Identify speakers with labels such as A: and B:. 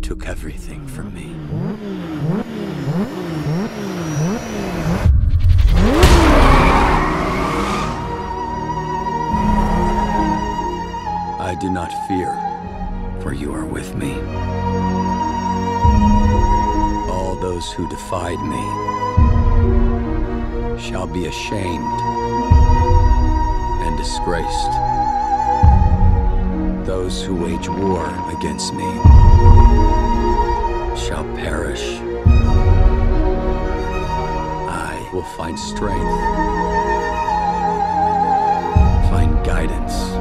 A: took everything from me. I do not fear, for you are with me. All those who defied me shall be ashamed and disgraced. Those who wage war against me shall perish. I will find strength, find guidance,